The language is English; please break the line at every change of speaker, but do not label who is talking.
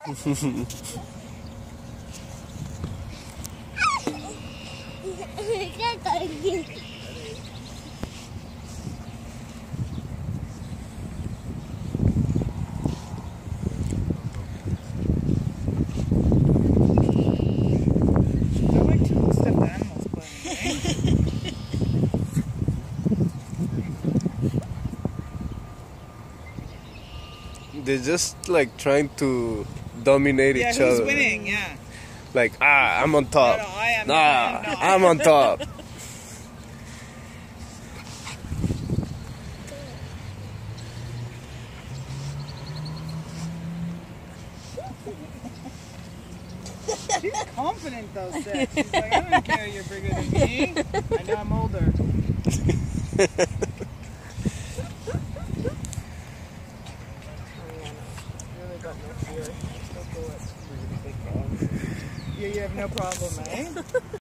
They're just like trying to dominate each other.
Who's winning? Yeah.
Like, I'm on top.
No, I am.
I'm on top.
She's confident though, Steph. She's like, I don't care you're bigger than me. I know I'm older. Yeah, you have no problem, eh?